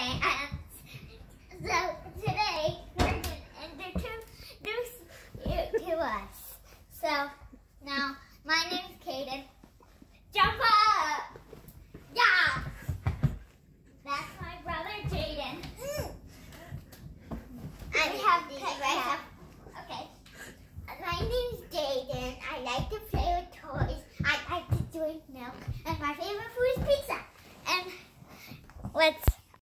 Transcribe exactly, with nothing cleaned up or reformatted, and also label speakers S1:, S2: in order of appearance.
S1: Okay, and so today we're going to introduce you to us. So now my name's Kaden. Jump up! Yeah! That's my brother Jaden. And we have these right up. Okay. My name's Jaden. I like to play with toys. I like to drink milk. And my favorite food is pizza. And let's